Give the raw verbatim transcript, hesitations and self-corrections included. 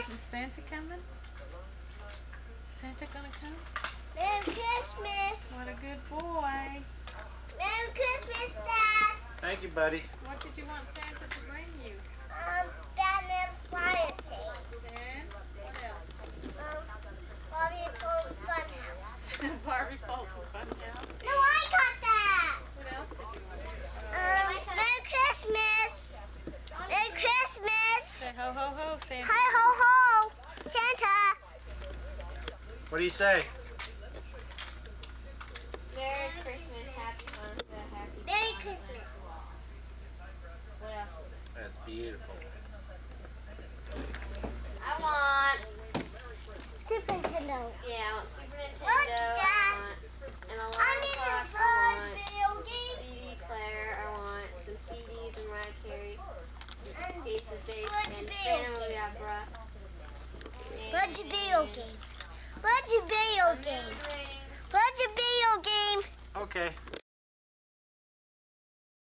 Santa coming? Santa gonna come? Merry Christmas. What a good boy. Merry Christmas, Dad. Thank you, buddy. What did you want Santa to bring you? Um, Batman's fire safe. And what else? Um, Bobby Fulton Funhouse. Barbie Fulton Funhouse. No, I got that. What else did you want? Um, Merry Christmas. Merry Christmas. Say ho ho ho, Santa. Hi ho ho, Santa. What do you say? Merry Christmas, Happy Hanukkah, Happy Merry Hanukkah. Christmas. What else is it? That's beautiful. I want, Super Nintendo. yeah, I want Super Nintendo. Look, I Dad. want an I alarm need clock. a I fun want video game. C D player. I want some C Ds and Mariah Carey. And Ace of Base What's and your Phantom of video the Opera. What's your video game? What's your video game? What's your video game? Okay.